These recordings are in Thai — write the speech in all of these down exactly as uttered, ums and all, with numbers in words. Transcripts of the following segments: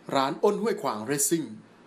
ร้านอ้นห้วยขวางเรซซิ่ง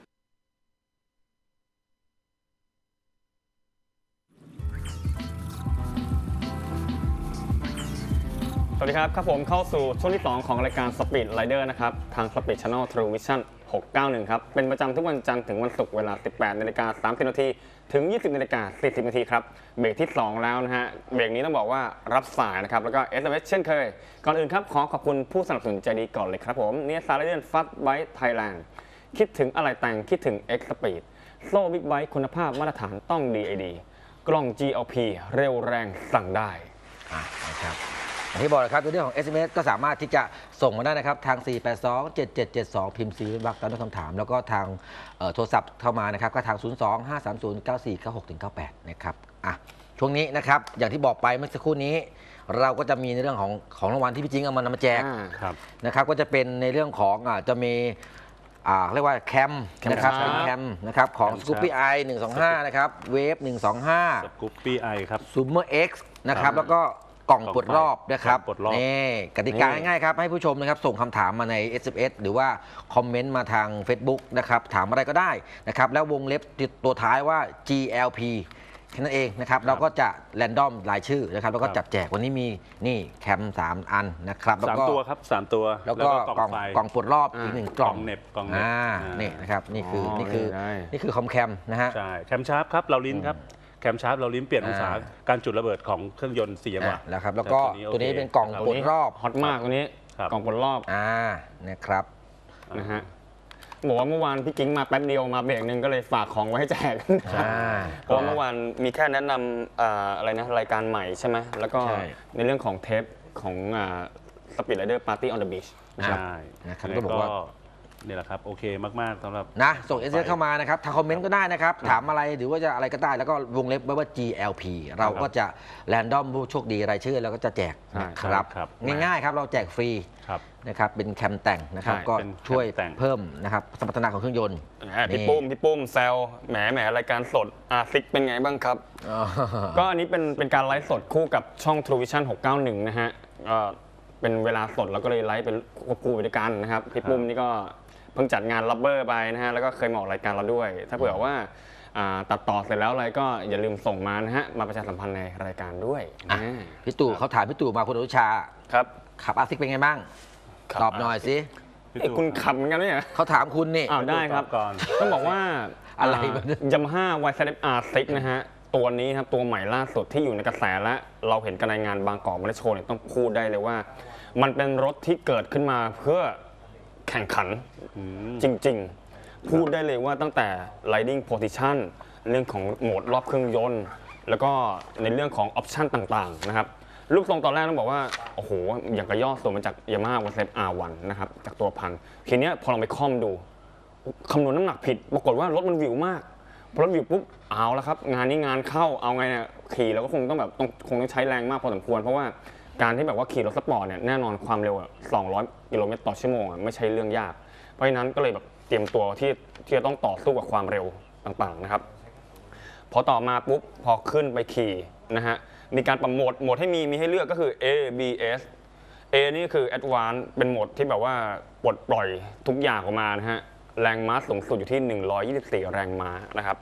สวัสดีครับครับผมเข้าสู่ช่วงที่สองของรายการ Speed Rider นะครับทาง Speed Channel True Vision หกเก้าหนึ่งครับเป็นประจำทุกวันจันทร์ถึงวันศุกร์เวลา สิบแปดนาฬิกาสามสิบนาทีถึง ยี่สิบนาฬิกาสี่สิบนาทีครับเบรกที่สองแล้วนะฮะเบรกนี้ต้องบอกว่ารับสายนะครับแล้วก็ เอส เอ็ม เอส เช่นเคยก่อนอื่นครับขอขอบคุณผู้สนับสนุนใจดีก่อนเลยครับผมเนี่ยสารเรื่อง Fast Bike Thailand คิดถึงอะไรแต่งคิดถึง X Speed โซ่บิ๊กไบค์คุณภาพมาตรฐานต้อง ดี ไอ ดี กล้อง จี แอล พี เร็วแรงสั่งได้นะครับอย่างที่บอกนะครับในเรื่องของ เอส เอ็ม เอส ก็สามารถที่จะส่งมาได้นะครับทาง สี่ แปด สอง เจ็ด เจ็ด เจ็ด สอง พิมพ์ซีบักตามด้วยคำถามแล้วก็ทางโทรศัพท์เข้ามานะครับก็ทาง ศูนย์ สอง ห้า สาม ศูนย์ เก้า สี่ เก้า หก เก้า แปด นะครับอ่ะช่วงนี้นะครับอย่างที่บอกไปเมื่อสักครู่นี้เราก็จะมีในเรื่องของของรางวัลที่พี่จิงเอามานำมาแจกนะครับก็จะเป็นในเรื่องของจะมีอ่าเรียกว่าแคมนะครับเป็นแคมนะครับของ Scoopy i หนึ่งสองห้านะครับเวฟหนึ่งสองห้า Scoopy i ครับ Zoomer X นะครับแล้วก็กล่องปลดรอบนะครับนี่กติกาง่ายๆครับให้ผู้ชมนะครับส่งคำถามมาใน เอส เอ็ม เอส หรือว่าคอมเมนต์มาทาง Facebook นะครับถามอะไรก็ได้นะครับแล้ววงเล็บตัวท้ายว่า จี แอล พี แค่นั้นเองนะครับเราก็จะแรนดอมรายชื่อนะครับแล้วก็จับแจกวันนี้มีนี่แคมสามอันนะครับแล้วก็สามตัวครับสามตัวแล้วก็กล่องกล่องปลดรอบอีกหนึ่งกล่องเน็บกล่องเน็บนี่นะครับนี่คือนี่คือนี่คือคอมแคมนะฮะใช่แคมชาร์ปครับเราลิ้นครับแคมชาร์ปเราลิ้นเปลี่ยนองศาการจุดระเบิดของเครื่องยนต์สี่จังหวะแล้วครับแล้วก็ตัวนี้เป็นกล่องปลดรอบฮอตมากตัวนี้กล่องปลดรอบอ่านะครับนะฮะบอกว่าเมื่อวานพี่กิ้งมาแป๊บเดียวมาเบรกนึงก็เลยฝากของไว้ให้แจกเพราะเมื่อวานมีแค่แนะนำอะไรนะรายการใหม่ใช่ไหมแล้วก็ในเรื่องของเทปของ Speed Rider Party on the Beach ใช่นะครับก็บอกว่านี่แหละครับโอเคมากๆสำหรับนะส่ง เอส เอ็ม เอส เข้ามานะครับทางคอมเมนต์ก็ได้นะครับถามอะไรหรือว่าจะอะไรก็ได้แล้วก็วงเล็บไว้ว่า จี แอล พี เราก็จะแรนดอมผู้โชคดีรายชื่อแล้วก็จะแจกนะครับง่ายๆครับเราแจกฟรีนะครับเป็นแคมแต่งนะครับก็ช่วยเพิ่มนะครับสมรรถนะของเครื่องยนต์พี่ปุ้มพี่ปุ้มแซวแหมแหมรายการสดอาซิกเป็นไงบ้างครับก็อันนี้เป็นเป็นการไลฟ์สดคู่กับช่อง True Vision หกเก้าหนึ่งนะฮะก็เป็นเวลาสดแล้วก็เลยไลฟ์เป็นควบคู่ไปด้วยกันนะครับพี่ปุ้มนี่ก็เพิ่งจัดงานลับเบอร์ไปนะฮะแล้วก็เคยมาออกรายการเราด้วยถ้าเผื่อว่าตัดต่อเสร็จแล้วอะไรก็อย่าลืมส่งมานะฮะมาประชาสัมพันธ์ในรายการด้วยพี่ตู่เขาถามพี่ตู่มาคุณอนุชาครับขับอาซิกเป็นไงบ้างตอบหน่อยสิคุณขับเหมือนกันไหมเขาถามคุณนี่อ้าวได้ครับก่อนต้องบอกว่าอะไรยามาฮ่า วาย ซี เอฟ อาร์ ซิกนะฮะตัวนี้ครับตัวใหม่ล่าสุดที่อยู่ในกระแสและเราเห็นกันในงานบางกอกมอเตอร์โชว์เนี่ยต้องพูดได้เลยว่ามันเป็นรถที่เกิดขึ้นมาเพื่อแข่งขันจริงๆพูดได้เลยว่าตั้งแต่ riding position เรื่องของโหมดรอบเครื่องยนต์แล้วก็ในเรื่องของออปชันต่างๆนะครับรูปทรงตอนแรกต้องบอกว่าโอ้โหอย่างกระย่อส่วนมาจาก Yamaha วาย ซี เอฟ อาร์ วัน นะครับจากตัวพันทีนี้พอเราไปค่อมดูคำนวณน้ำหนักผิดปรากฏว่ารถมันวิวมากพอรถวิวปุ๊บเอาแล้วครับงานนี้งานเข้าเอาไงเนี่ยขี่แล้วก็คงต้องแบบต้องคงต้องใช้แรงมากพอสมควรเพราะว่าการที่แบบว่าขี่รถสปอร์ตเนี่ยแน่นอนความเร็วสองร้อยกิโลเมตรต่อชั่วโมงไม่ใช่เรื่องยากเพราะฉะนั้นก็เลยแบบเตรียมตัวที่ที่จะต้องต่อสู้กับความเร็วต่างๆนะครับพอต่อมาปุ๊บพอขึ้นไปขี่นะฮะมีการปรับโหมดโหมดให้มีมีให้เลือกก็คือ เอ บี เอส A นี่คือ Advanced เป็นโหมดที่แบบว่าปลดปล่อยทุกอย่างออกมานะฮะแรงม้าสูงสุดอยู่ที่หนึ่งร้อยยี่สิบสี่แรงม้านะครับ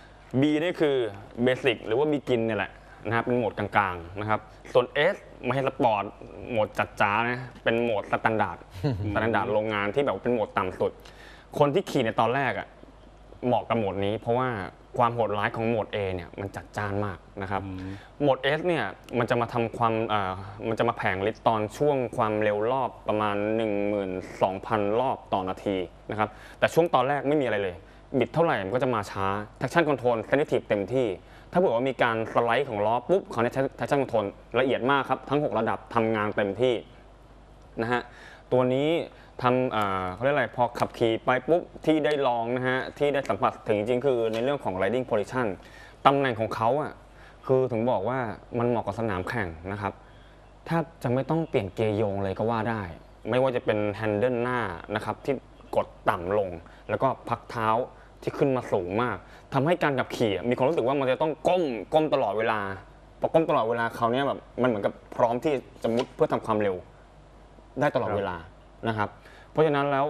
B นี่คือ Basic หรือว่า Begin เนี่ยแหละนะครับเป็นโหมดกลางๆนะครับส่วน S ไม่ใช่สปอร์ตโหมดจัดจ้านะเป็นโหมดสแตนดาร์ดสแตนดาร์ดโรงงานที่แบบเป็นโหมดต่ำสุดคนที่ขี่ในตอนแรกอ่ะเหมาะกับโหมดนี้เพราะว่าความโหดร้ายของโหมด A เนี่ยมันจัดจ้านมากนะครับโหมด S เนี่ยมันจะมาทำความอ่ามันจะมาแผงฤทธิ์ตอนช่วงความเร็วรอบประมาณ หนึ่งหมื่นสองพัน รอบต่อนาทีนะครับแต่ช่วงตอนแรกไม่มีอะไรเลยบิดเท่าไหร่มันก็จะมาช้า traction control sensitive เต็มที่ถ้าบอกว่ามีการสไลด์ของล้อปุ๊บเขาเนี่ย traction control ละเอียดมากครับทั้งหกระดับทำงานเต็มที่นะฮะตัวนี้ทำเขาเรียกอะไรพอขับขี่ไปปุ๊บที่ได้ลองนะฮะที่ได้สัมผัสถึงจริงๆคือในเรื่องของ riding position ตำแหน่งของเขาอ่ะคือถึงบอกว่ามันเหมาะกับสนามแข่งนะครับถ้าจะไม่ต้องเปลี่ยนเกียร์โยงเลยก็ว่าได้ไม่ว่าจะเป็นแฮนเดิลหน้านะครับที่กดต่ำลงแล้วก็พักเท้าที่ขึ้นมาสูงมากทำให้การขับขี่มีความรู้สึกว่ามันจะต้องก้มก้มตลอดเวลาพอก้มตลอดเวลาเขาเนี่ยแบบมันเหมือนกับพร้อมที่จะมุดเพื่อทำความเร็วได้ตลอดเวลานะครับเพราะฉะนั้นแล้ว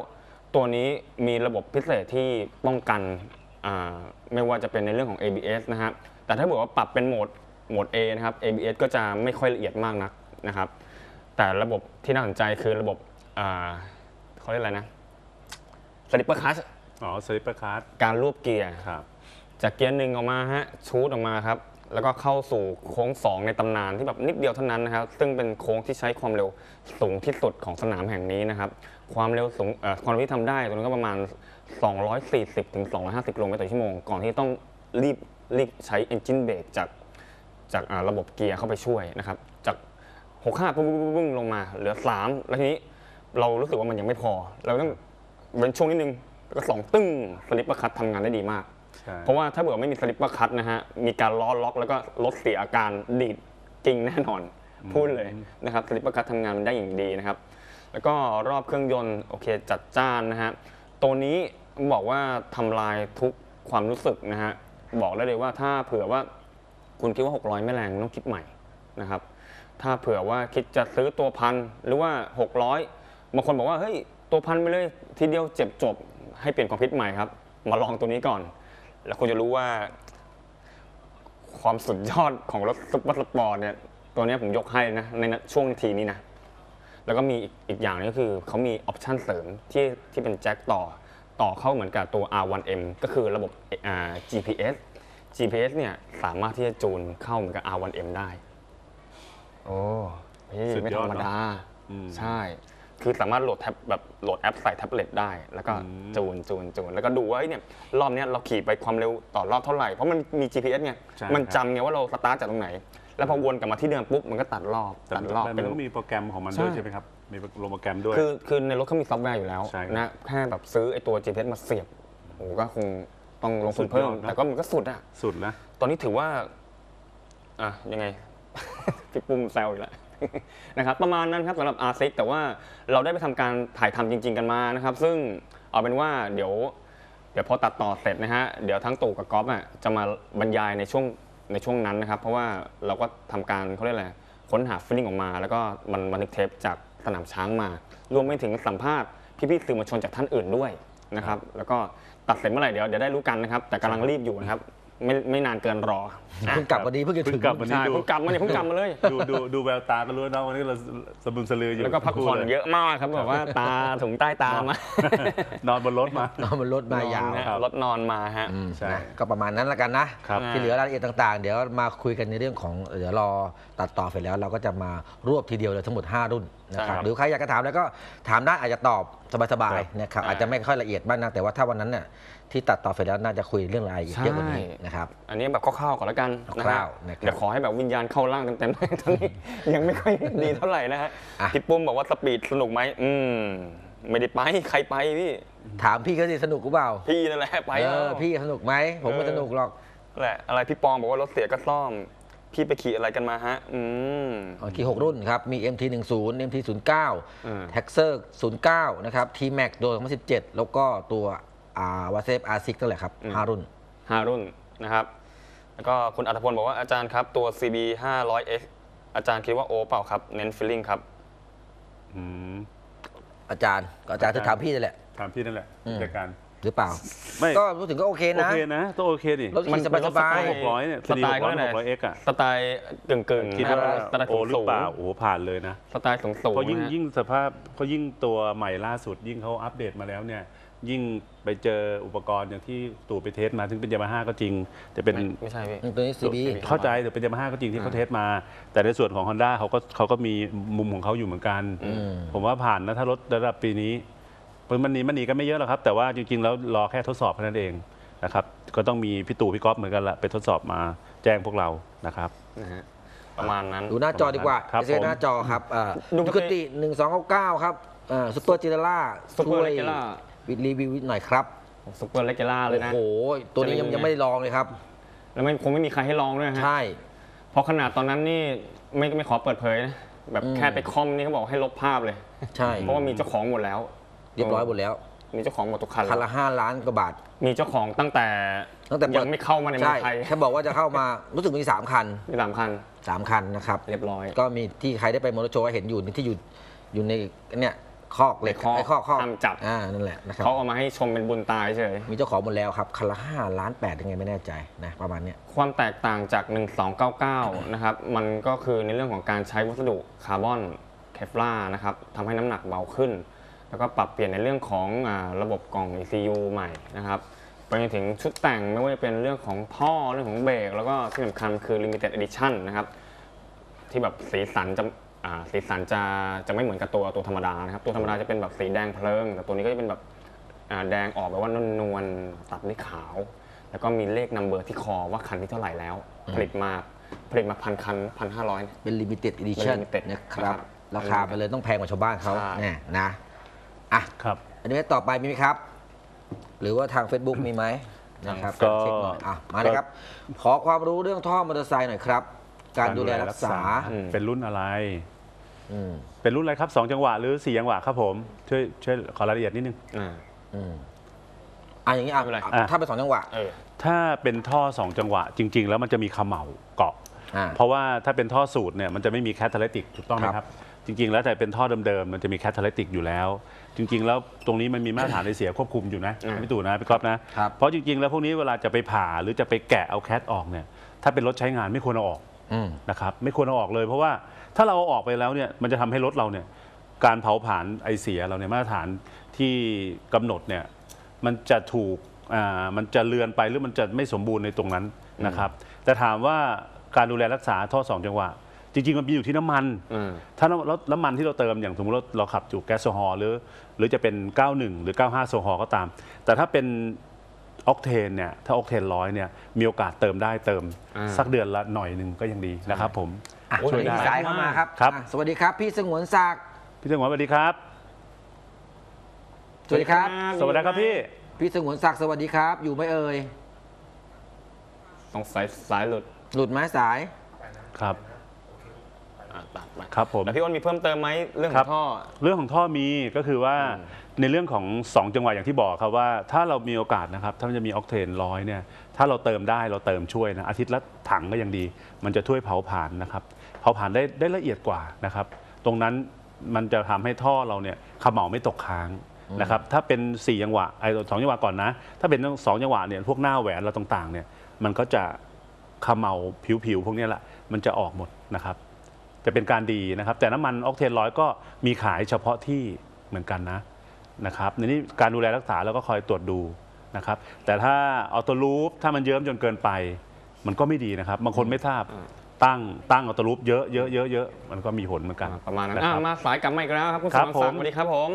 ตัวนี้มีระบบพิเศษที่ป้องกันอ่าไม่ว่าจะเป็นในเรื่องของ เอ บี เอส นะฮะแต่ถ้าบอกว่าปรับเป็นโหมดโหมด A นะครับ เอ บี เอส ก็จะไม่ค่อยละเอียดมากนักนะครับแต่ระบบที่น่าสนใจคือระบบอ่าเขาเรียกอะไรนะสลิปเปอร์คัชอ๋อสลิปเปอร์คัสการรวบเกียร์ครับจากเกียร์หนึ่งออกมาฮะชูดออกมาครับแล้วก็เข้าสู่โค้งสองในตำนานที่แบบนิดเดียวเท่านั้นนะครับซึ่งเป็นโค้งที่ใช้ความเร็วสูงที่สุดของสนามแห่งนี้นะครับความเร็วสูงเอ่อความเร็วที่ทำได้ตรงนั้นก็ประมาณสองร้อยสี่สิบถึงสองร้อยห้าสิบกิโลเมตรต่อชั่วโมงก่อนที่ต้องรีบรีบใช้ engine brake จากจากอ่าระบบเกียร์เข้าไปช่วยนะครับจากหกห้าปุ้งปุ้งปุ้งลงมาเหลือสามแล้วทีนี้เรารู้สึกว่ามันยังไม่พอเราต้องเว้นช่วงนิดนึงแล้วก็สองตึ้งสลิปเปอร์คัททำงานได้ดีมากเพราะว่าถ้าเกิดไม่มีสลิปเปอร์คัทนะฮะมีการล้อล็อกแล้วก็ลดเสียอาการดีดจริงแน่นอนพูดเลยนะครับสลิปเปอร์คัททำงานได้อย่างดีนะครับแล้วก็รอบเครื่องยนต์โอเคจัดจ้านนะฮะตัวนี้บอกว่าทำลายทุกความรู้สึกนะฮะบอกได้เลยว่าถ้าเผื่อว่าคุณคิดว่าหกร้อยไม่แรงต้องคิดใหม่นะครับถ้าเผื่อว่าคิดจะซื้อตัวพันหรือว่าหกร้อยบางคนบอกว่าเฮ้ยตัวพันไปเลยทีเดียวเจ็บจบให้เปลี่ยนความคิดใหม่ครับมาลองตัวนี้ก่อนแล้วคุณจะรู้ว่าความสุดยอดของรถซุปเปอร์สปอร์ตเนี่ยตัวนี้ผมยกให้นะในช่วงทีนี้นะแล้วก็มีอีกอีกอย่างนึงก็คือเขามีออปชันเสริมที่ที่เป็นแจ็คต่อต่อเข้าเหมือนกับตัว อาร์ วัน เอ็ม ก็คือระบบอ่า จี พี เอส จี พี เอส เนี่ยสามารถที่จะจูนเข้าเหมือนกับ อาร์ วัน เอ็ม ได้โอ้พี่ไม่ธรรมดาใช่คือสามารถโหลดแท็บแบบโหลดแอปใส่แท็บเล็ตได้แล้วก็จูนจูนจูนแล้วก็ดูว่าเนี่ยรอบนี้เราขี่ไปความเร็วต่อรอบเท่าไหร่เพราะมันมี จี พี เอส ไงมันจำไงว่าเราสตาร์ทจากตรงไหนแล้วพอวนกลับมาที่เดิมปุ๊บมันก็ตัดรอบตัดรอบเป็นต้องมีโปรแกรมของมันด้วยใช่ไหมครับมีโปรแกรมด้วยคือคือในรถเขามีซอฟต์แวร์อยู่แล้วนะแค่แบบซื้อไอ้ตัว จี พี เอส มาเสียบโอ้ก็คงต้องลงทุนเพิ่มแต่ก็มันก็สุดอะสุดนะตอนนี้ถือว่าอ่ะยังไง พี่ปุ้มแซวอีกแล้วนะครับประมาณนั้นครับสำหรับ อาร์ ซิก แต่ว่าเราได้ไปทำการถ่ายทำจริงๆกันมานะครับซึ่งเอาเป็นว่าเดี๋ยวเดี๋ยวพอตัดต่อเสร็จนะฮะเดี๋ยวทั้งตู่กับก๊อฟอ่ะจะมาบรรยายในช่วงในช่วงนั้นนะครับเพราะว่าเราก็ทำการเขาเรียกอะไรค้นหาฟีลลิ่งออกมาแล้วก็มันบันทึกเทปจากสนามช้างมารวมไปถึงสัมภาษณ์พี่ๆสื่อมวลชนจากท่านอื่นด้วยนะครับแล้วก็ตัดเสร็จเมื่อไหร่เดี๋ยวเดี๋ยวได้รู้กันนะครับแต่กำลังรีบอยู่นะครับไม่ไม่นานเกินรอเพิ่งกลับวันนี้เพิ่งจะถึงกลับวันนี้เพิ่งกลับมาเนี่ยเพิ่งกลับมาเลยดูดูดูแววตาก็รู้นะวันนี้เราสะบึมสะลืออยู่แล้วก็พักผ่อนเยอะมากครับแบบว่าตาถุงใต้ตามานอนบนรถมานอนบนรถมายาวรถนอนมาฮะใช่ก็ประมาณนั้นละกันนะที่เหลือรายละเอียดต่างๆเดี๋ยวมาคุยกันในเรื่องของเดี๋ยวรอตัดต่อเสร็จแล้วเราก็จะมารวบทีเดียวเลยทั้งหมดห้ารุ่นนะครับหรือใครอยากจะถามแล้วก็ถามได้อาจจะตอบสบายๆนะครับอาจจะไม่ค่อยละเอียดมากนะแต่ว่าถ้าวันนั้นเนี่ยที่ตัดต่อเสร็จแล้วน่าจะคุยเรื่องรายละเอียดเยอะกว่านี้นะครับอันนี้แบบคร่าวๆก่อนแล้วกันคร่าวๆเดี๋ยวขอให้แบบวิญญาณเข้าร่างเต็มๆตอนนี้ยังไม่ค่อยดีเท่าไหร่นะฮะพี่ปุ้มบอกว่าสปีดสนุกไหมอืมไม่ได้ไปใครไปพี่ถามพี่เขาสิสนุกหรือเปล่าพี่นั่นแหละไปเออพี่สนุกไหมผมไม่สนุกหรอกแหละอะไรพี่ปองบอกว่ารถเสียก็ซ่อมพี่ไปขี่อะไรกันมาฮะอืมขี่หกรุ่นครับมี เอ็ม ที หนึ่งสิบ เอ็ม ที ศูนย์เก้า Texer ศูนย์เก้านะครับ T-Max โดยสองพันสิบเจ็ดแล้วก็ตัวอ่าวาเซฟ อาร์ ซิกซ์ นั่นแหละครับห้ารุ่นห้ารุ่นนะครับแล้วก็คุณอัธพลบอกว่าอาจารย์ครับตัว ซี บี ห้าร้อยเอ็กซ์ อาจารย์คิดว่าโอเปล่าครับเน้นฟีลลิ่งครับอืมอาจารย์ก็อาจารย์จะถามพี่นั่นแหละถามพี่นั่นแหละจัดการหรือเปล่าไม่ก็รู้สึกก็โอเคนะโอเคนะตัวโอเคดิรถมันสบายสบายหกร้อยเนี่ยสไตล์ก็ไหนหกร้อยเอ็กซ์อะสไตล์กึ่งกึ่งคิดว่าโอหรือเปล่าโอ้ผ่านเลยนะสไตล์สูงสูงเพราะยิ่งยิ่งสภาพเพราะยิ่งตัวใหม่ล่าสุดยิ่งเขาอัปเดตมาแล้วเนี่ยยิ่งไปเจออุปกรณ์อย่างที่ตู่ไปเทสมาถึงเป็นยามาฮ่าก็จริงแต่เป็นไม่ใช่พี่ตัวนี้ ซี บีเข้าใจแต่เป็นยามาฮ่าก็จริงที่เขาเทสมาแต่ในส่วนของ Honda เขาก็เขาก็มีมุมของเขาอยู่เหมือนกันผมว่าผ่านนะถ้ารถระดับปีนี้มันหนีมันหนีกันไม่เยอะหรอกครับแต่ว่าจริงๆแล้วรอแค่ทดสอบเท่านั้นเองนะครับก็ต้องมีพี่ตู่พี่ก๊อฟเหมือนกันละไปทดสอบมาแจ้งพวกเรานะครับประมาณนั้นดูหน้าจอดีกว่าเซตหน้าจอครับดูปกติหนึ่งสองเก้าเก้าครับซุปเปอร์จิเนล่าช่วยรีวิวหน่อยครับซุปเปอร์เลกเกล่าเลยนะโอ้โหตัวนี้ยังยังไม่ได้ลองเลยครับแล้วไม่คงไม่มีใครให้ลองด้วยฮะใช่เพราะขนาดตอนนั้นนี่ไม่ไม่ขอเปิดเผยนะแบบแค่ไปคอมนี่เขาบอกให้ลบภาพเลยใช่เพราะว่ามีเจ้าของหมดแล้วเรียบร้อยหมดแล้วมีเจ้าของหมดทุกคันคันละห้าล้านกว่าบาทมีเจ้าของตั้งแต่ตั้งแต่ยังไม่เข้ามาในเมืองไทยแค่บอกว่าจะเข้ามารู้สึกมีสามคันมีสามคันสามคันนะครับเรียบร้อยก็มีที่ใครได้ไปมอเตอร์โชว์เห็นอยู่ที่อยู่อยู่ในเนี่ยคอกเหล็กข้อไอ้ข้อข้อห้ามจับอ่านั่นแหละนะครับเขาเอามาให้ชมเป็นบุญตาเฉยมีเจ้าของหมดแล้วครับคันละห้าล้านแปดยังไงไม่แน่ใจนะประมาณเนี้ยความแตกต่างจาก หนึ่งสองเก้าเก้า นะครับ มันก็คือในเรื่องของการใช้วัสดุคาร์บอนเคฟลาร์นะครับทำให้น้ำหนักเบาขึ้น แล้วก็ปรับเปลี่ยนในเรื่องของอ่าระบบกล่อง อี ซี ยู ใหม่นะครับไปจนถึงชุดแต่งไม่ว่าจะเป็นเรื่องของท่อเรื่องของเบรกแล้วก็ที่สำคัญคือ Limited Edition นะครับที่แบบสีสันจะอ่าสีสันจะจะไม่เหมือนกับตัวตัวธรรมดานะครับตัวธรรมดาจะเป็นแบบสีแดงเพลิงแต่ตัวนี้ก็จะเป็นแบบอ่าแดงออกแบบว่านวลๆตัดด้วยขาว แล้วก็มีเลขนัมเบอร์ที่คอว่าคันที่เท่าไหร่แล้ว ผลิตมาผลิตมาพันคันพันห้าร้อยเป็น limited edition เป็น limited นะครับนะครับราคาไปเลยต้องแพงกว่าชาวบ้านเขาใช่แน่นะอ่ะครับอันนี้ต่อไปมีไหมครับ หรือว่าทาง Facebook มีไหมนะครับก็เช็คหน่อยอ่ะมาเลยครับ ขอความรู้เรื่องท่อมอเตอร์ไซค์หน่อยครับ การดูแลรักษาเป็นรุ่นอะไรอืมเป็นรุ่นอะไรครับสองจังหวะหรือสี่จังหวะครับผมช่วยช่วยขอรายละเอียดนิดนึงอ่าอืมอ่ะอย่างนี้อ่ะไม่เป็นไรถ้าเป็นสองจังหวะเออถ้าเป็นท่อสองจังหวะจริง ๆ แล้วมันจะมีเขม่าเกาะอ่าเพราะว่าถ้าเป็นท่อสูตรเนี่ยมันจะไม่มีแคทาลิติกถูกต้องไหมคครัรับ บ จริง ๆ แล้วแต่เป็นท่อเดิมๆมันจะมีแคทาลิติกอยู่แล้ว จริง ๆ แล้วตรงนี้มันมีมาตรฐานในเสียควบคุมอยู่นะอืมพี่ตู่นะพี่ก๊อฟนะครับเพราะจริง ๆ แล้วพวกนี้เวลาจะไปผ่าหรือจะไปแกะเอาแคทออกเนี่ยถ้าเป็นรถใช้งานไม่ควรเอาออกอืมนะครับไม่ควรเอาออกเลยเพราะว่าถ้าเราเอาออกไปแล้วเนี่ยมันจะทำให้รถเราเนี่ยการเผาผลาญไอเสียเราเนี่ยมาตรฐานที่กำหนดเนี่ยมันจะถูกอ่ามันจะเลือนไปหรือมันจะไม่สมบูรณ์ในตรงนั้นนะครับแต่ถามว่าการดูแลรักษาท่อสองจังหวะจริงๆมันมีอยู่ที่น้ำมันอืมถ้าน้ำรถน้ำมันที่เราเติมอย่างสมมติเราเราขับอยู่แก๊สโซฮอล์หรือหรือจะเป็น เก้าสิบเอ็ด หรือ เก้าสิบห้า โซฮอล์ก็ตาม แต่ถ้าเป็นออกเทนเนี่ยถ้าออกเทนร้อยเนี่ยมีโอกาสเติมได้เติมอ่าสักเดือนละหน่อยหนึ่งก็ยังดีนะครับผมอ่ะโอ้ยช่วยได้มีสายเข้ามาครับครับอ่ะสวัสดีครับ พี่สงวนศักดิ์พี่เจ้าหวานสวัสดีครับสวัสดีครับสวัสดีครับพี่พี่สงวนศักดิ์สวัสดีครับ อยู่ไหมเอ่ยสงสัยสายหลุดหลุดไหมสายครับอ่ะตัดไปครับผมแล้วพี่อ้นมีเพิ่มเติมไหมเรื่องขครัอบ งท่อเรื่องของท่อมีก็คือว่าในเรื่องของสองจังหวะอย่างที่บอกครับว่าถ้าเรามีโอกาสนะครับถ้ามันจะมีออกเทนร้อยเนี่ยถ้าเราเติมได้เราเติมช่วยนะอาทิตย์ละถังก็ยังดี มันจะช่วยเผาผลาญนะครับเผาผลาญได้ได้ละเอียดกว่านะครับตรงนั้นมันจะทำให้ท่อเราเนี่ยเขม่าไม่ตกค้างนะครับถ้าเป็นสี่จังหวะไอ้สองจังหวะก่อนนะ ถ้าเป็นสองจังหวะเนี่ยพวกหน้าแหวนเราต่างๆเนี่ยมันก็จะเขม่าผิวๆพวกนี้แหละมันจะออกหมดนะครับ จะเป็นการดีนะครับแต่น้ำมันออกเทนร้อยก็มีขายเฉพาะที่เหมือนกันนะนะครับในนี้การดูแลรักษาแล้วก็คอยตรวจดูนะครับแต่ถ้าออโต้ลูปถ้ามันเยิ้มจนเกินไป มันก็ไม่ดีนะครับบางคนไม่ทราบตั้งตั้งออโต้ลูปเยอะเยอะเยอะเยอะมันก็มีผลเหมือนกันอ่าประมาณนั้นนะอ่ะครับมาสายกลับมาอีกแล้วครับคุณคสรัมบศักดิ์ผมสวัสดีครับผม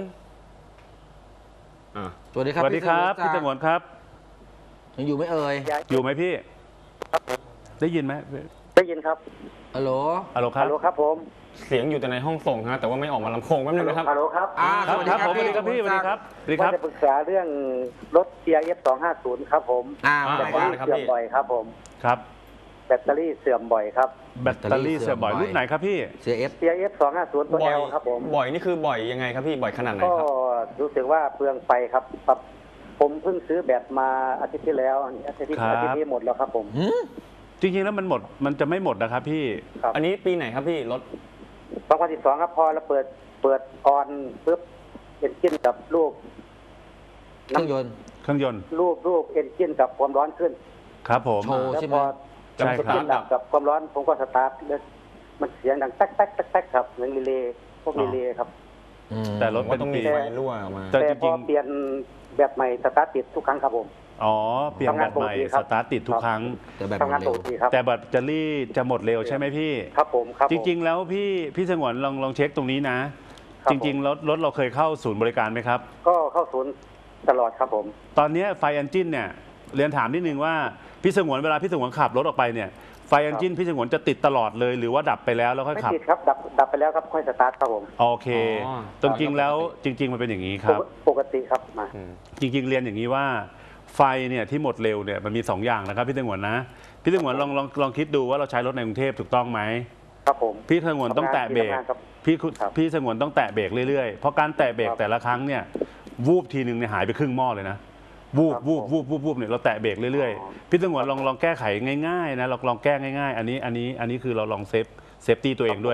อ่ะสวัสดีคสรับวัสดีครับพี่ศัสกดิ์งวนครับยังอยู่ไหมเอ่ยอยู่ไหมพี่ได้ยินไหมได้ยินครับฮัลโหลฮัลโหลครัฮับลโหลครับผมเสียงอยู่แต่ในห้องส่งฮะแต่ว่าไม่ออกมาลำโพงแป๊บนึงนะครับฮัลโหลครับอ่าครับสวัสคดีรับครับผมสวัสดีครับพี่สวัสดีครับสวัสดีคว่ารับจะปรึกษาเรื่องรถ ซี ไอ เอฟ สองห้าศูนย์ครับผมอ่าอ่ามาแบเลยตคเตอรับรี่เสื่อมบ่อยครับผมครับแบตเตอรี่เสื่อมบ่อยครับแบตเตอรี่เสื่อมบ่อยรุ่นไหนครับพี่เสียเอฟซี ไอ เอฟ สองห้าศูนย์ตัวบ่แออยลครับผมบ่อยนี่คือบ่อยยังไงครับพี่บ่อยขนาดไหนก็ครับรู้สึกว่าเปลืองไฟครับครับ ผมเพิ่งซื้อแบตมาอาทิตย์ที่แล้วอาทิตย์ที่ครับอาทิตย์นี้หมดแล้วครับผมจริงๆแล้วมันหมดมันจะไม่หมดนะครับพี่ครับอันนี้ปีไหนครับพี่รถสองพันสิบสองครับพอเราเปิดเปิดออนปุ๊บเอนจินกับรูปเครื่องยนต์เครื่องยนต์รูปรูปเอนจินกับความร้อนขึ้นครับผมโชว์แล้วใช่ไหมพอใช่ครับเอนจินดับกับความร้อนผมก็สตาร์ทแล้วมันเสียงดังแต๊กแต๊กแต๊กแต๊กครับเหมือนรีเลย์พวกรีเลย์ครับอืมแต่รถว่าต้องมีแต่ไฟรั่วออกมาแต่แต่จพริอง เปลี่ยนแบบใหม่สตาร์ทติดทุกครั้งครับผมๆอ๋อเปลี่ยนแบตใหม่ทำงานปกติครัสบตาร์ทติดทุกครั้งแต่แบบทำงานเร็ปวกติครับแต่แบตเตอรี่จะหมดเร็วใช่ไหมพี่ครับผมครับจริง ๆ แล้วพี่พี่สงวนลองลองเช็คตรงนี้นะ จริงๆรถรถเราเคยเข้าศูนย์บริการไหมครับๆก็เข้าศูนย์ตลอดครับผมตอนนี้ไฟเอนจินเนี่ยเรียนถามนิดนึงว่าพี่สงวนเวลาพี่สงวนขับรถออกไปเนี่ยไฟเอนจินพี่สงวนจะติดตลอดเลยหรือว่าดับไปแล้วแล้วค่อยไม่ขับติดครับดับดับไปแล้วครับค่อยสตาร์ทครับผมโอเคอ๋อจริงๆแล้วจริง ๆ มันเป็นอย่างนี้ครับปกติครับมาอืมจริง ๆ เรียนอย่างนี้ว่าไฟเนี่ยที่หมดเร็วเนี่ยมันมีสองอย่างนะครับพี่สงวนนะพี่สงวนลองลองลองคิดดูว่าเราใช้รถในกรุงเทพถูกต้องไหมครับผมพี่สงวนต้องแตะเบรกทำงานครับพี่คุณครับพี่สงวนต้องแตะเบรกเรื่อยๆ เพราะการแตะเบรกครับแต่ละครั้งเนี่ยวูบทีหนึ่งเนี่ยหายไปครึ่งหม้อเลยนะวูบครับวูบวูบวูบวูบเนี่ยเราแตะเบรกเรื่อยอ๋อๆพี่สงวนลองลองแก้ไขง่ายๆนะลองลองแก้ง่ายๆ อันนี้อันนี้อันนี้คือเราลองเซฟเซฟตี้ตัวเองด้วย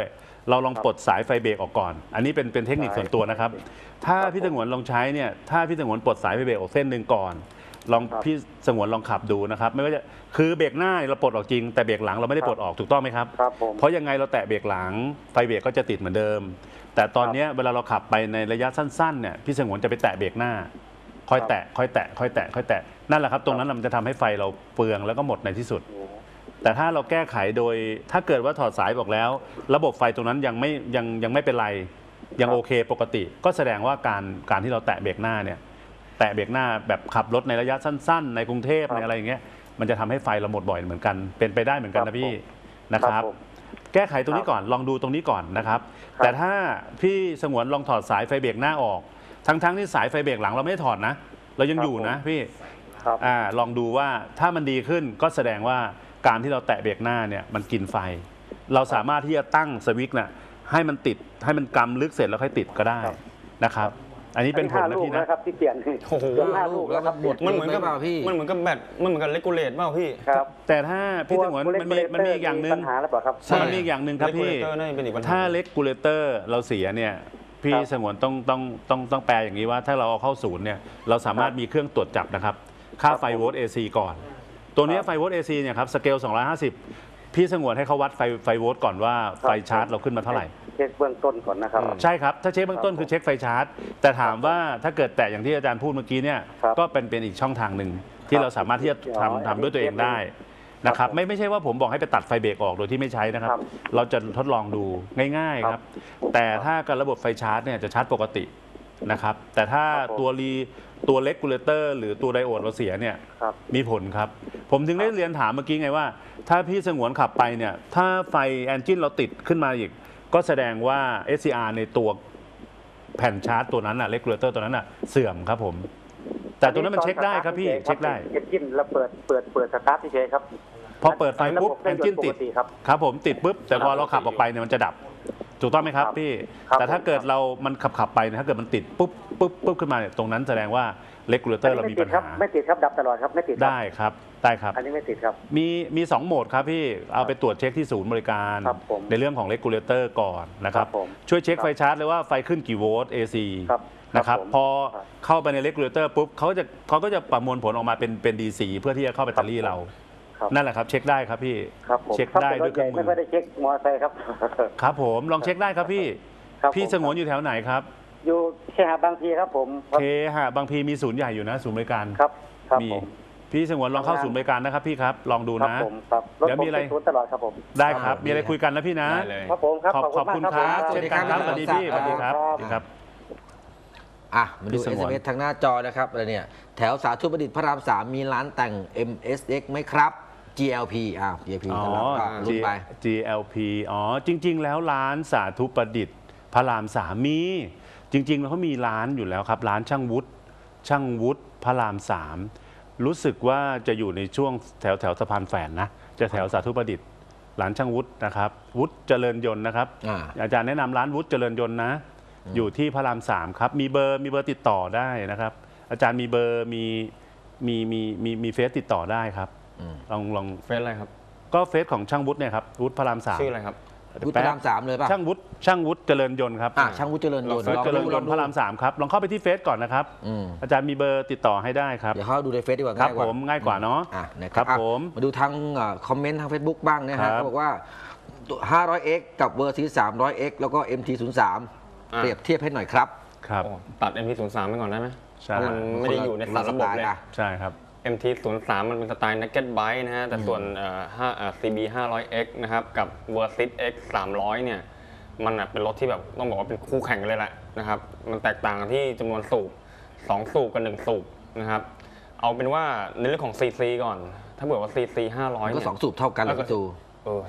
เราลองปลดสายไฟเบรกออกก่อน อันนี้เป็นเป็นเทคนิคส่วนตัวนะครับถ้าพี่สงวนลองใช้เนี่ยถ้าพี่สงวนปลดสายไฟเบรกออกเส้นหนึ่งก่อนลองพี่สงวนลองขับดูนะครับไม่ว่าจะคือเบรกหน้าเราปลดออกจริงแต่เบรกหลังเราไม่ได้ปลดออกถูกต้องไหมครับครับผมเพราะยังไงเราแตะเบรกหลังไฟเบรกก็จะติดเหมือนเดิม แต่ตอนนี้เวลาเราขับไปในระยะสั้นๆเนี่ยพี่สงวนจะไปแตะเบรกหน้าค่อยแตะค่อยแตะค่อยแตะค่อยแตะนั่นแหละครับตรงนั้นมันจะทำให้ไฟเราเปลืองแล้วก็หมดในที่สุดแต่ถ้าเราแก้ไขโดยถ้าเกิดว่าถอดสายบอกแล้ว ระบบไฟตรงนั้นยังไม่ยังยังไม่เป็นไรยังโอเคปกติ ก็แสดงว่าการการที่เราแตะเบรกหน้าเนี่ยแตะเบรกหน้าแบบขับรถในระยะสั้นๆในกรุงเทพในอะไรอย่างเงี้ยมันจะทำให้ไฟเราหมดบ่อยเหมือนกันเป็นไปได้เหมือนกันนะพี่นะครับแก้ไขตรงนี้ก่อนลองดูตรงนี้ก่อนนะครับแต่ถ้าพี่สงวนลองถอดสายไฟเบรกหน้าออกทั้งๆที่สายไฟเบรกหลังเราไม่ได้ถอดนะเรายังอยู่นะพี่อ่าลองดูว่าถ้ามันดีขึ้นก็แสดงว่าการที่เราแตะเบรกหน้าเนี่ยมันกินไฟเราสามารถที่จะตั้งสวิตช์น่ะให้มันติดให้มันกำลึกเสร็จแล้วค่อยติดก็ได้นะครับอันนี้เป็นผลนะพี่นะครับที่เปลี่ยนโอ้โหห้าลูกแล้วครับมันเหมือนกับพี่มันเหมือนกับแบตมันเหมือนกับเลกูเลตเปล่าพี่ครับแต่ถ้าพี่สงวนมันมีมันมีอีกอย่างหนึ่งปัญหาแล้วเปล่าครับมันมีอีกอย่างหนึ่งครับพี่ถ้าเลกูเลเตอร์เราเสียเนี่ยพี่สงวนต้องต้องต้องต้องแปลอย่างนี้ว่าถ้าเราเอาเข้าศูนย์เนี่ยเราสามารถมีเครื่องตรวจจับนะครับค่าไฟโวลต์ เอ ซี ก่อนตัวนี้ไฟโวลต์ เอ ซี เนี่ยครับสเกลสองร้อยห้าสิบพี่สงวนให้เขาวัดไฟไฟโวลต์ก่อนว่าไฟชาร์จเราขึ้นมาเท่าไหร่เช็คเบื้องต้นก่อนนะครับใช่ครับถ้าเช็คเบื้องต้นคือเช็คไฟชาร์จแต่ถามว่าถ้าเกิดแตะอย่างที่อาจารย์พูดเมื่อกี้เนี่ยก็เป็นเป็นอีกช่องทางหนึ่งที่เราสามารถที่จะทำทำด้วยตัวเองได้นะครับไม่ไม่ใช่ว่าผมบอกให้ไปตัดไฟเบรกออกโดยที่ไม่ใช้นะครับเราจะทดลองดูง่ายๆครับแต่ถ้าการระบบไฟชาร์จเนี่ยจะชาร์จปกตินะครับแต่ถ้าตัวรีตัวเลกูเลเตอร์หรือตัวไดโอดเราเสียเนี่ยมีผลครับผมถึงได้เรียนถามเมื่อกี้ไงว่าถ้าพี่สงวนขับไปเนี่ยถ้าไฟแอนจินเราติดขึ้นมาอีกก็แสดงว่า เอส ซี อาร์ ในตัวแผ่นชาร์จตัวนั้นอะเลกูเลเตอร์ตัวนั้นอะเสื่อมครับผมแต่ตัวนั้นมันเช็คได้ครับพี่เช็คได้เอนจินเราเปิดเปิดเปิดสตาร์ทเฉยครับพอเปิดไฟปุ๊บแอนจินติดครับผมติดปุ๊บแต่พอเราขับออกไปเนี่ยมันจะดับถูกต้องไหมครับพี่แต่ถ้าเกิดเรามันขับขับไปถ้าเกิดมันติดปุ๊บปุ๊บปุ๊บขึ้นมาเนี่ยตรงนั้นแสดงว่าเลกูเลเตอร์เรามีปัญหาไม่ติดครับดับตลอดครับไม่ติดได้ครับได้ครับอันนี้ไม่ติดครับมีมีสองโหมดครับพี่เอาไปตรวจเช็คที่ศูนย์บริการในเรื่องของเลกูเลเตอร์ก่อนนะครับช่วยเช็คไฟชาร์จเลยว่าไฟขึ้นกี่โวลต์ เอ ซี นะครับพอเข้าไปในเลกูเลเตอร์ปุ๊บเขาจะเขาก็จะประมวลผลออกมาเป็นเป็น ดี ซี เพื่อที่จะเข้าแบตเตอรี่เรานั่นแหละครับเช็คได้ครับพี่เช็คได้ด้วยเครื่องมือไม่ได้เช็คมอเตอร์ไซค์ครับครับผมลองเช็คได้ครับพี่พี่สงวนอยู่แถวไหนครับอยู่เคหะบางพีครับผมเคหะบางพีมีศูนย์ใหญ่อยู่นะศูนย์บริการครับมีพี่สงวนลองเข้าศูนย์บริการนะครับพี่ครับลองดูนะเดี๋ยวมีอะไรตลอดครับผมได้ครับมีอะไรคุยกันนะพี่นะครับผมครับขอบคุณครับเช่นกันครับสวัสดีพี่สวัสดีครับครับอ่ะมาดู เอส เอ็ม เอส ทางหน้าจอนะครับอะไรเนี่ยแถวสาธุประดิษฐ์พระรามสามมีร้านแต่ง เอ็ม เอส เอ็กซ์ ไหมครับ จี แอล พี อ่า จี แอล พีอ๋อรุ่นไปจี แอล พี อ๋อจริงๆแล้วร้านสาธุประดิษฐ์พระรามสามมีจริงๆแล้วเขามีร้านอยู่แล้วครับร้านช่างวุฒิช่างวุฒิพระรามสามรู้สึกว่าจะอยู่ในช่วงแถวแถวสะพานแฝนนะจะแถวสาธุประดิษฐ์ร้านช่างวุฒินะครับวุฒิเจริญยนต์นะครับ อา, อาจารย์แนะนำร้านวุฒิเจริญยนต์นะอยู่ที่พระรามสามครับมีเบอร์มีเบอร์ติดต่อได้นะครับอาจารย์มีเบอร์มีมีมีมีมีเฟซติดต่อได้ครับลองลองเฟซอะไรครับก็เฟซของช่างวุฒิเนี่ยครับวุฒิพระรามสามชื่ออะไรครับวุฒิพระรามสามเลยป่ะช่างวุฒิช่างวุฒิเจริญยนต์ครับอ่าช่างวุฒิเจริญยนต์เจริญยนต์พระรามสามครับลองเข้าไปที่เฟซก่อนนะครับอาจารย์มีเบอร์ติดต่อให้ได้ครับเดี๋ยวเขาดูในเฟซดีกว่าครับผมง่ายกว่าเนาะครับผมมาดูทางคอมเมนต์ทาง Facebook บ้างนะฮะเขาบอกว่า ห้าร้อยเอ็กซ์ กับเวอร์ซีสาม ศูนย์ ศูนย์ เอ็กซ์ แล้วก็ เอ็ม ที ศูนย์ สาม เปรียบเทียบให้หน่อยครับครับตัด เอ็ม ที ศูนย์ สาม ไปก่อนได้ไหมเพราะมันไม่ได้อยู่ในสารระบบเลยใช่ครับเอ็ม ที ศูนย์ สาม มันเป็นสไตล์ Naked Bike นะฮะแต่ส่วน ซี บี ห้าร้อยเอ็กซ์ นะครับกับ Versys X สามร้อยเนี่ยมันเป็นรถที่แบบต้องบอกว่าเป็นคู่แข่งเลยแหละนะครับมันแตกต่างที่จำนวนสูบสองสูบกับหนึ่งสูบนะครับเอาเป็นว่าในเรื่องของ ซี ซี ก่อนถ้าเกิดว่า ซี ซี ห้าร้อยก็สองสูบเท่ากันเลยพี่ตูเออ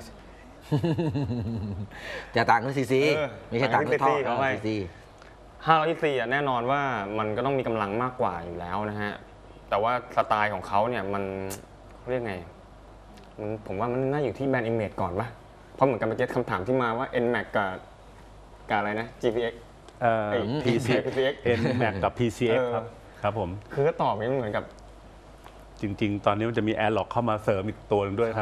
จะต่างกันซีซีไม่ใช่ต่างกันท่อซีซีห้าร้อยซีซีอ่ะแน่นอนว่ามันก็ต้องมีกำลังมากกว่าอยู่แล้วนะฮะแต่ว่าสไตล์ของเขาเนี่ยมันเรียกไงผมว่ามันน่าอยู่ที่แบรนด์ Image ก่อนป่ะเพราะเหมือนกันเมื่อกี้คำถามที่มาว่า เอ็น แม็ก กับกับอะไรนะ จี พี เอ็กซ์เอ่อ พี ซี เอ็กซ์ เอ็น แม็ก กับ พี ซี เอ็กซ์ ครับครับผมคือก็ตอบเหมือนกับจริงๆตอนนี้มันจะมี Airlock เข้ามาเสริมอีกตัวนึงด้วยครับ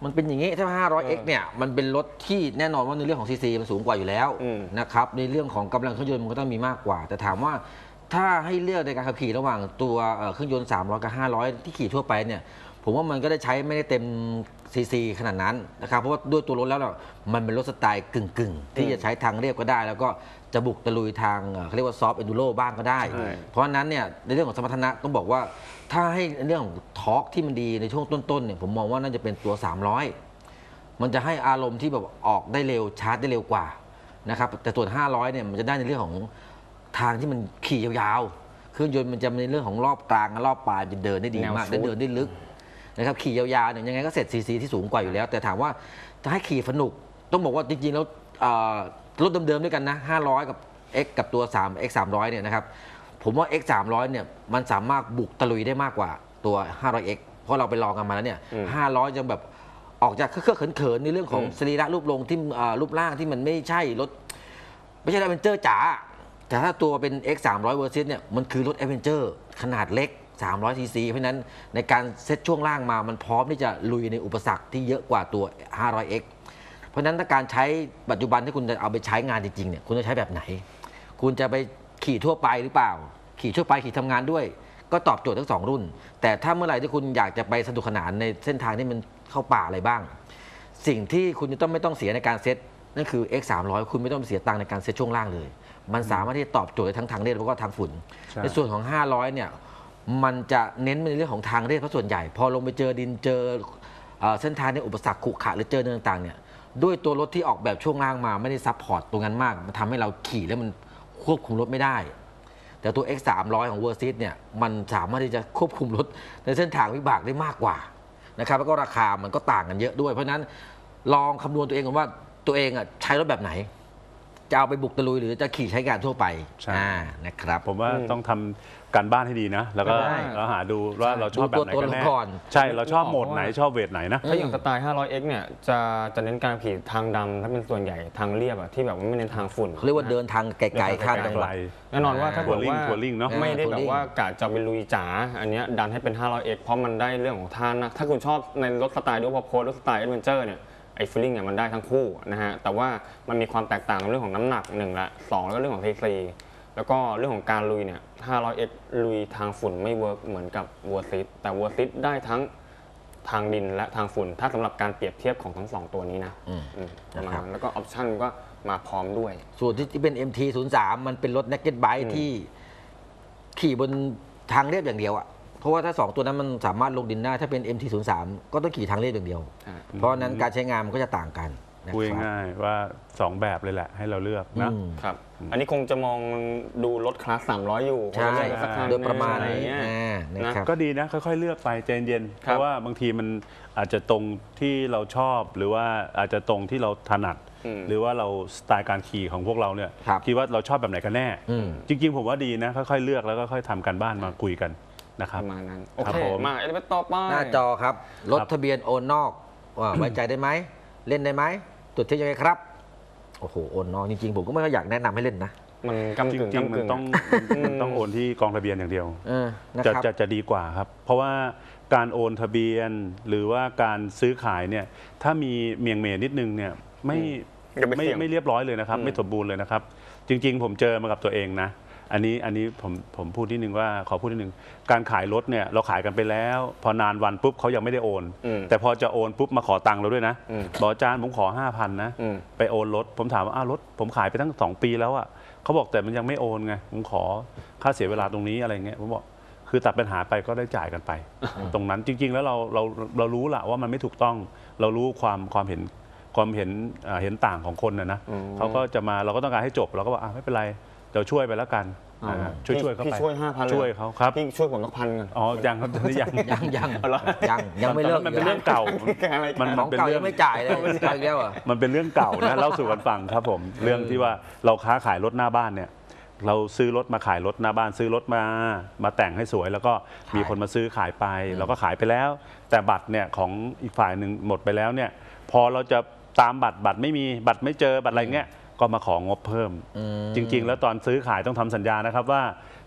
มันเป็นอย่างนี้ถ้า ห้าร้อยเอ็กซ์ เนี่ยมันเป็นรถที่แน่นอนว่าในเรื่องของซีซีมันสูงกว่าอยู่แล้วอืมนะครับในเรื่องของกำลังเครื่องยนต์มันก็ต้องมีมากกว่า แต่ถามว่าถ้าให้เลือกในการขับขี่ระหว่างตัวเอ่อเครื่องยนต์สามร้อยกับห้าร้อยที่ขี่ทั่วไปเนี่ยผมว่ามันก็ได้ใช้ไม่ได้เต็มซีซีขนาดนั้นนะครับเพราะว่าด้วยตัวรถแล้วเนี่ยมันเป็นรถสไตล์กึ่งๆ ที่จะใช้ทางเรียบก็ได้ แล้วก็จะบุกตะลุยทางเอ่อเขาเรียกว่าซอฟต์เอนดูโรบ้างก็ได้ใช่เพราะฉะนั้นเนี่ยในเรื่องของสมรรถนะต้องบอกว่าถ้าให้เรื่องของทอร์กที่มันดีในช่วงต้นๆเนี่ยผมมองว่าน่าจะเป็นตัวสามร้อยมันจะให้อารมณ์ที่แบบออกได้เร็วชาร์จได้เร็วกว่านะครับแต่ส่วนห้าร้อยเนี่ยมันจะได้ในเรื่องของทางที่มันขี่ยาวๆเครื่องยนต์มันจะในเรื่องของรอบกลางและรอบปลายจะเดินได้ดีมากแนวชุดได้เดินได้ลึกนะครับขี่ยาวๆเนี่ยยังไงก็เสร็จซีซีที่สูงกว่าอยู่แล้ว แต่ถามว่าจะให้ขี่สนุกต้องบอกว่าจริงๆแล้วเอ่อรถเดิมๆด้วยกันนะห้าร้อยกับ X กับตัว3 X สามร้อยเนี่ยนะครับผมว่า X สามร้อยเนี่ยมันสามารถบุกตะลุยได้มากกว่าตัว ห้าร้อยเอ็กซ์ เพราะเราไปลองกันมาแล้วเนี่ยอืมห้าร้อยจะแบบออกจากเครื่องเขินๆในเรื่องของอืมสรีระรูปทรงที่อ่ารูปร่างที่มันไม่ใช่รถไม่ใช่แอดเวนเจอร์จ๋าแต่ถ้าตัวเป็น X สามร้อย Versus เนี่ยมันคือรถแอดเวนเจอร์ขนาดเล็กสามร้อยซีซีเพราะฉะนั้นในการเซตช่วงล่างมามันพร้อมที่จะลุยในอุปสรรคที่เยอะกว่าตัว ห้าร้อยเอ็กซ์ เพราะฉะนั้นถ้าการใช้ปัจจุบันที่คุณจะเอาไปใช้งานจริงๆเนี่ยคุณจะใช้แบบไหน คุณจะไปขี่ทั่วไปหรือเปล่า ขี่ทั่วไปขี่ทำงานด้วย ก็ตอบโจทย์ทั้งสองรุ่น แต่ถ้าเมื่อไหร่ที่คุณอยากจะไปสนุกสนานในเส้นทางที่มันเข้าป่าอะไรบ้าง สิ่งที่คุณจะต้องไม่ต้องเสียในการเซตนั่นคือ X สามร้อยคุณไม่ต้องเสียตังค์ในการเซตช่วงล่างเลย มันสามารถที่จะตอบโจทย์ได้ทั้งทางเรียบแล้วก็ทางฝุ่นใช่ในส่วนของห้าร้อยเนี่ยมันจะเน้นในเรื่องของทางเรียบเพราะส่วนใหญ่ พอลงไปเจอดินเจอเอ่อเส้นทางในอุปสรรคขรุขระหรือเจอเนินต่างๆเนี่ยด้วยตัวรถที่ออกแบบช่วงล่างมาไม่ได้ซับพอร์ตตรงนั้นมากมันทำให้เราขี่แล้วมันควบคุมรถไม่ได้ แต่ตัว X สามร้อยของ Versys เนี่ยมันสามารถที่จะควบคุมรถในเส้นทางวิบากได้มากกว่านะครับแล้วก็ราคามันก็ต่างกันเยอะด้วย เพราะฉะนั้นลองคำนวณตัวเองกันว่าตัวเองอ่ะใช้รถแบบไหน จะเอาไปบุกตะลุยหรือจะขี่ใช้การทั่วไปใช่อ่านะครับผมว่าอืมต้องทำการบ้านให้ดีนะ แล้วก็ใช่เราหาดูว่าเราชอบแบบไหนดูตัวกันแน่ตัวละครใช่ เราชอบโหมดไหนชอบเวทไหนนะถ้าอย่างสไตล์ ห้าร้อยเอ็กซ์ เนี่ย จะจะเน้นการขี่ทางดำถ้าเป็นส่วนใหญ่ทางเรียบอะที่แบบว่าไม่เน้นทางฝุ่นเขาเรียกว่าเดินทางไกลๆข้ามจังหวัดแน่นอนว่าถ้าเกิดว่าทัวริงเนอะไม่ได้ทัวแบริงบว่ากะจะไปลุยจ๋าอันเนี้ยดันให้เป็น ห้าร้อยเอ็กซ์ เพราะมันได้เรื่องของท่านะถ้าคุณชอบในรถสไตล์ด้วยพอโพสรถสไตล์แอดเวนเจอร์เนี่ยไอ้ฟีลลิ่งเนี่ยมันได้ทั้งคู่นะฮะแต่ว่ามันมีความแตกต่างในเรื่องของน้ำหนักหนึ่งละสองแล้วก็เรื่องของซีซีแล้วก็เรื่องของการลุยเนี่ย ห้าร้อยเอ็กซ์ ลุยทางฝุ่นไม่เวิร์กเหมือนกับ Versys แต่ Versys ได้ทั้งทางดินและทางฝุ่นถ้าสำหรับการเปรียบเทียบของทั้งสองตัวนี้นะอืมอืมประมาณนะครับนั้นแล้วก็ออปชั่นก็มาพร้อมด้วยส่วนที่เป็น เอ็ม ที ศูนย์สาม มันเป็นรถ naked bike อืมที่ขี่บนทางเรียบอย่างเดียวอะเพราะว่าถ้าสองตัวนั้นมันสามารถลงดินได้ถ้าเป็น เอ็ม ที ศูนย์สาม ก็ต้องขี่ทางเรียบอย่างเดียวอ่าเพราะฉะนั้นการใช้งานมันก็จะต่างกันนะพูดครับง่ายๆว่าสองแบบเลยแหละให้เราเลือกนะอืมครับ อันนี้คงจะมองดูรถคลาสสามร้อยอยู่ใช่ว่าจะเลือกสักคันโดยประมาณอะไรนี้เงี้ยอ่านะครับก็ดีนะค่อยๆเลือกไปใจเย็นๆคเพรับราะว่าบางทีมันอาจจะตรงที่เราชอบหรือว่าอาจจะตรงที่เราถนัดอืมหรือว่าเราสไตล์การขี่ของพวกเราเนี่ยครับคิดว่าเราชอบแบบไหนกันแน่อืมจริงๆ ผมว่าดีนะค่อยๆเลือกแล้วก็ค่อยทำการบ้านมาคุยกันนะคปรับระมาณนั้น โอครับเคผมมาเอลิเมนต์ต่อไปหน้าจอครับ รถทะเบียนโอนนอกว่าไว้ใจได้ไหม เล่นได้ไหมตรวจเช็คยังไงครับ โอ้โห โอนนอกจริงๆ ผมก็ไม่ค่อยอยากแนะนำให้เล่นนะมันกำจกึ่งริงๆกำมักึ่นงต้องอะมันต้องโอนที่กองทะเบียนอย่างเดียวเออนะจะครับจะจะดีกว่าครับ เพราะว่าการโอนทะเบียนหรือว่าการซื้อขายเนี่ยถ้ามีเมียงเมยนิดนึงเนี่ยไม่อย่าไปไม่เสี่ยงไม่เรียบร้อยเลยนะครับอืมไม่สมบูรณ์เลยนะครับ จริง ๆ ผมเจอมากับตัวเองนะ อันนี้อันนี้ผมผมพูดนิดนึงว่าขอพูดนิดนึงการขายรถเนี่ยเราขายกันไปแล้ว พอนานวันปุ๊บเขายังไม่ได้โอนอืมแต่พอจะโอนปุ๊บมาขอตังค์เราด้วยนะอืมบอกอาจารย์ผมขอห้าพันนะอืมไปโอนรถผมถามว่าอ้าวรถผมขายไปตั้งสองปีแล้วอะเขาบอกแต่มันยังไม่โอนไงผมขอค่าเสียเวลาตรงนี้อะไรเงี้ยผมบอกคือตัดปัญหาไปก็ได้จ่ายกันไป ตรงนั้นจริง ๆ แล้วเราเราเรารู้ละว่ามันไม่ถูกต้อง เรารู้ความความเห็นความเห็นเอ่อเห็นต่างของคนนะนะอืมเขาก็จะมาเราก็ต้องการให้จบเราก็บอกอ่ะไม่เป็นไรเดี๋ยวช่วยไปแล้วกันอ๋อนะฮะช่วยช่วยเขาพี่ไปช่วยห้าพันช่วยเขาครับพี่ช่วยผมสักพันกันอ๋อยังครับตอนนี้ยังยังยังเอาเหรอยังยังไม่เลิกมันเป็นเรื่องเก่าอะไรมันของเป็นเก่าเรื่ยัองงไม่จ่ายเลยจ่ายอีกแล้วเหรอมันเป็นเรื่องเก่านะ เล่าสู่กันฟังครับผม เรื่องที่ว่าเราค้าขายรถหน้าบ้านเนี่ย เราซื้อรถมาขายรถหน้าบ้านซื้อรถมามาแต่งให้สวย แล้วก็มีคนมาซื้อขายไปเราก็ขายไปแล้ว แต่บัตรเนี่ยของอีกฝ่ายหนึ่งหมดไปแล้วเนี่ย พอเราจะตามบัตรบัตรไม่มีบัตรไม่เจอบัตรอะไรเงี้ยก็มาของงบเพิ่มอืมจริง ๆ แล้วตอนซื้อขายต้องทำสัญญานะครับว่า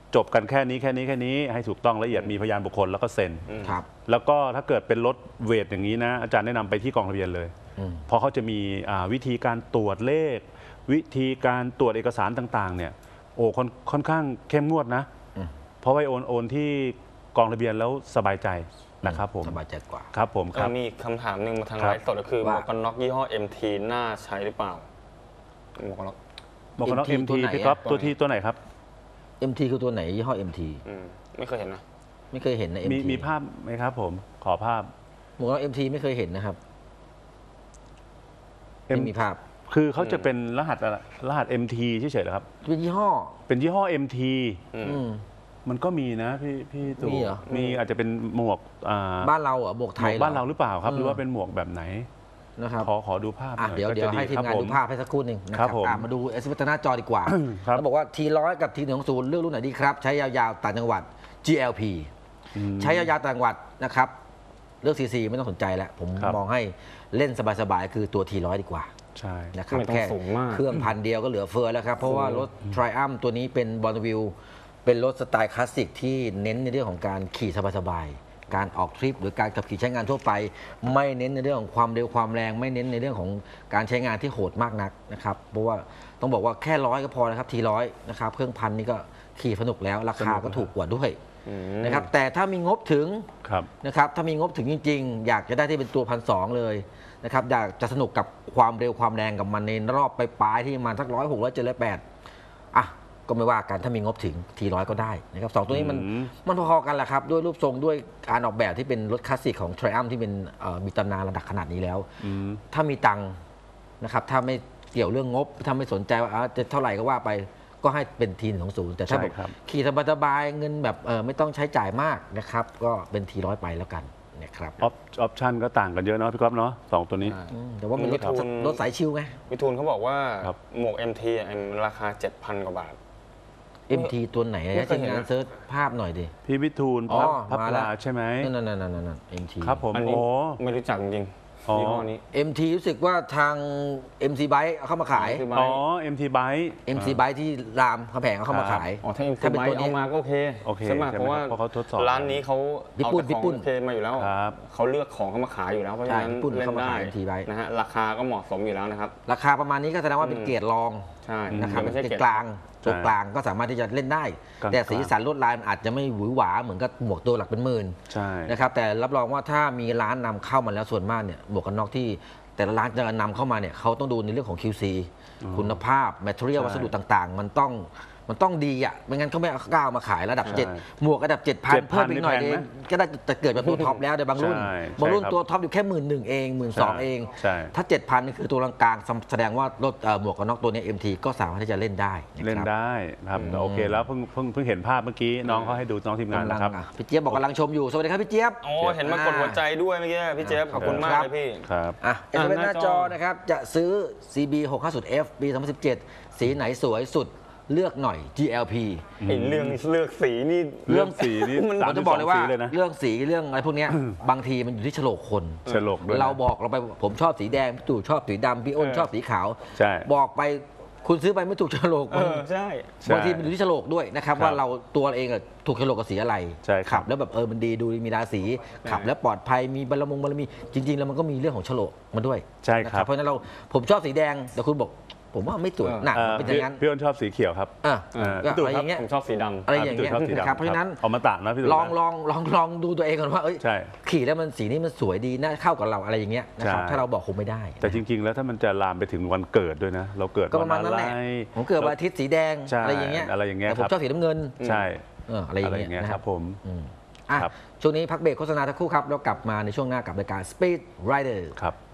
จบกันแค่นี้แค่นี้แค่นี้ให้ถูกต้องละเอียดมีพยานบุคคลแล้วก็เซ็นครับแล้วก็ถ้าเกิดเป็นรถเวทอย่างนี้นะอาจารย์แนะนำไปที่กองทะเบียนเลยอืมเพราะเขาจะมีอ่าวิธีการตรวจเลข วิธีการตรวจเอกสารต่างๆเนี่ยโอ้ค่อนค่อนข้างเข้มงวดนะอืมเพราะว่าโอนโอนที่กองทะเบียนแล้วสบายใจนะครับผมสบายใจกว่าครับผมครับมีคำถามหนึ่งมาทางครัไลบฟ์สดก็คือหมว่าวกกันน็อกยี่ห้อ เอ็ม ที น่าใช้หรือเปล่าหมวกกันน็อกหมวกกันน็อกเอ็เอ็มมทีทีตัวไหนพี่ก๊อฟอะตัวที่ตัวไหนครับเอ็ม ที คือตัวไหนยี่ห้อ เอ็ม ทีอืมไม่เคยเห็นนะไม่เคยเห็นนะมีเอ็ม ทีมีภาพไหมครับผมขอภาพหมวกกันน็อก เอ็ม ที ไม่เคยเห็นนะครับเอ็มไม่มีภาพคือเขาจะเป็นรหัสอะไรรหัส เอ็ม ที เฉยๆเหรอครับเป็นยี่ห้อเป็นยี่ห้อ เอ็ม ทีอืมอืมมันก็มีนะพี่พี่ตู่มีเหรอมีอาจจะเป็นหมวกอ่าบ้านเราเหรอ่ะหมวกหไทมวย กหอบ้านเราหรือเปล่าครับเออหรือว่าเป็นหมวกแบบไหนนะครับขอขอดูภาพหอ่ะน่อยเดี๋ยวก็เดี๋ยวจะให้ทีมงานผดูภาพให้สักครู่หนึ่งนะคครัรับบผมอ่ะมาดูเอสเอ็มหน้าจอดีกว่าครับแล้วบอกว่า ที ร้อย กับ ที หนึ่งสองศูนย์ เลือกรุ่นไหนดีครับ ใช้ยาวๆต่างจังหวัด จี แอล พีอืมใช้ยาวๆต่างจังหวัดนะครับ เลือก ซี ซี ไม่ต้องสนใจแล้ว ผมครับมองให้เล่นสบายๆ คือตัว ที ร้อย ดีกว่าใช่นะครับไม่ต้องแค่สูงมากเครื่องพันเดียวก็เหลือเฟือแล้วครับ เพราะว่ารถ Triumph ตัวนี้เป็นบอนวิวเป็นรถสไตล์คลาสสิกที่เน้นในเรื่องของการขี่สบายๆการออกทริปหรือการขับขี่ใช้งานทั่วไป ไม่เน้นในเรื่องของความเร็วความแรง ไม่เน้นในเรื่องของการใช้งานที่โหดมากนักนะครับเพราะว่าต้องบอกว่าแค่ร้อยก็พอนะครับทีร้อยนะครับเครื่องพันนี่ก็ขี่สนุกแล้วราคาก็ถูกกว่าด้วยอืมนะครับแต่ถ้ามีงบถึงครับนะครับถ้ามีงบถึงจริงๆ อยากจะได้ที่เป็นตัวพันสองเลยนะครับอยากจะสนุกกับความเร็วความแรงกับมันในรอบปลายๆที่ประมาณสักร้อยหกร้อยเจ็ดร้อยแปดอ่ะก็ไม่ว่ากันถ้ามีงบถึงทีร้อยก็ได้นะครับสองตัวนี้มันอืมมันพอๆกันแหละครับ ด้วยรูปทรงด้วยการออกแบบที่เป็นรถคลาสสิกของ Triumph ที่เป็นเอ่อมีตำนานระดับขนาดนี้แล้วอืมถ้ามีตังค์นะครับถ้าไม่เกี่ยวเรื่องงบถ้าไม่สนใจว่าอ่ะจะเท่าไหร่ก็ว่าไปก็ให้เป็นทีหนึ่งของศูนย์แต่ถ้าใช่แบบครับขี่สบายๆเงินแบบเออไม่ต้องใช้จ่ายมากนะครับก็เป็นทีร้อยไปแล้วกันนะครับออปออปชันก็ต่างกันเยอะเนาะพี่ก๊อฟเนาะสองตัวนี้อืมแต่ว่ามันรถมีทุนรถสายชิวไงวิทูลเขาบอกว่าครับหมวก เอ็ม ที อ่ะมันราคา เจ็ดพัน กว่าบาทเอ็ม ที ตัวไหนไม่เคทียมเห็นงานนะเซิร์ชภาพหน่อยดิพี่วิทูลอ๋อพับพับมาปแล้วลาใช่ไหมนั่นนั่นนั่นนั่น เอ็ม ทีครับผมอันนี้โอ้ไม่รู้จักจริงอ๋อๆยี่ห้อนี้เอ็ม ที รู้สึกว่าทาง เอ็ม ซี Bike เอาเข้ามาขายคืออ๋อ เอ็ม ที Bike เอ็ม ซี Bike ที่รามคำแพงเอาเข้ามาขายอ๋อถ้าเอ็มถ้าซีเป็นไบตัวนี้เอามาก็โอเคโอเคใช่ไหมใช่ไหมเพราะว่าเพราะเขาทดสอบร้านนี้เขาญี่เอาปุ่นแต่ของญี่ปุ่นโอเคมาอยู่แล้วครับเขาเลือกของเข้ามาขายอยู่แล้วเพราะฉะนั้นใช่ญี่ปุ่นเล่นเข้ามาได้ขาย เอ็ม ที Bike นะฮะราคาก็เหมาะสมอยู่แล้วนะครับราคาประมาณนี้ก็แสดงว่าเป็นอืมเกรดรองใช่นะครับไม่ใช่เกรเกรดดกลางตัวกลางก็สามารถที่จะเล่นได้กลางๆแต่สีสันลวดลายมันอาจจะไม่หวือหวาเหมือนกับหมวกตัวหลักเป็นหมื่นใช่นะครับแต่รับรองว่าถ้ามีร้านนำเข้ามาแล้วส่วนมากเนี่ยหมวกกันน็อกที่แต่ละร้านจะนำเข้ามาเนี่ยเขาต้องดูในเรื่องของ คิว ซี คุณภาพแมทเทอเรียลใช่วัสดุต่างๆ มันต้องมันต้องดีอ่ะไม่งั้นเขาไม่กล้าเอามาขายระดับใช่เจ็ดหมวกระดับ เจ็ดพันเจ็ดพันเพิ่มอีกหน่อยนี่เอแพงงไหมก็ได้จะเกิดแบบตัวท็อปแล้วในบางรุ่นใช่บางรุ่นใช่ครับตัวท็อปอยู่แค่หมื่นหนึ่งเองหมื่นสองใช่เองใช่ถ้า เจ็ดพันนี่คือตัวกลางๆแสดงว่ารถเอ่อหมวกกันน็อกตัวนี้ เอ็ม ที ก็สามารถที่จะเล่นได้ะครับเล่นได้นะครับแต่โอเคแล้วเพิ่งเพิ่งเพิ่งเห็นภาพเมื่อกี้น้องเขาให้ดูน้องทีมงานกำลังนะครับอ่ะพี่เจี๊ยบบอกกำลังชมอยู่สวัสดีครับพี่เจี๊ยบโอ้เห็นมากดหัวใจด้วยเมื่อกี้พี่เจฟขอบคุณมากครับเลยพี่ครับอ่ะเอสเอ็มหหน้าน้าจจออนะครับ จะซื้อ ซี บี หกห้าศูนย์ เอฟ ปี สองพันสิบเจ็ด สีไหนสวยสุดเลือกหน่อย จี แอล พีไอ้เรื่องเลือกสีนี่เรื่องสีนี่มันสาผม มสิจะบบ สออก งเลยว่าสีเลยนะเรื่องสีเรื่องอะไรพวกเนี้ย บางทีมันอยู่ที่โฉลกคนฉลกด้วยนะเราบอกเราไปผมชอบสีแดงพี่ตู่ชอบสีดำพี่อ้นเออชอบสีขาวใช่บอกไปคุณซื้อไปไม่ถูกโฉลกเออใช่ใช่บางทีมันอยู่ที่โฉลกด้วยนะครับครับว่าเราตัวเองอะถูกโฉลกกับสีอะไรใช่ครับขับแล้วแบบเออมันดีดูมีราศีขับแล้วปลอดภัยมีบารมงบารมีจริง ๆ แล้วมันก็มีเรื่องของโฉลกมาด้วยใช่ครับนะเพราะฉะนั้นเราผมชอบสีแดงแต่คุณบอก ผมว่าไม่สวยเออหนักเอ่อเป็นอพี่ย่างนั้นพี่อ้นชอบสีเขียวครับอ่ะเออก็พี่ตู่อะไรคอรับย่างเงี้ยผมชอบสีดำอะไรอย่างเงี้ยพี่ตู่ชอบสีดำนะครับเพราะฉะนั้นเอามาตะนะพี่ตู่ลองนะลองลองลองดูตัวเองก่อนว่าเอ้ยใช่ขี่แล้วมันสีนี้มันสวยดีน่าเข้ากับเราอะไรอย่างเงี้ยนะครับใช่ถ้าเราบอกคงไม่ได้แต่จริง ๆ แล้วถ้ามันจะลามไปถึงวันเกิดด้วยนะ เราเกิดก็ประมาณนั้นแหละวัอไรผมเกิดวันอาทิตย์สีแดงใช่อะไรอย่างเงี้ยอะไรอย่างเงี้ยแต่ผมครับชอบสีน้ำเงินใช่เอออะไรอย่างอะไรอย่างเงี้เงี้ยยนะคครัรับบ ผมอืมอ่ะครับช่วงนี้พักเบรกโฆษณาทักครู่ครับแล้วกลับมาในช่วงหน้ากับรายการ Speed Rider ครับ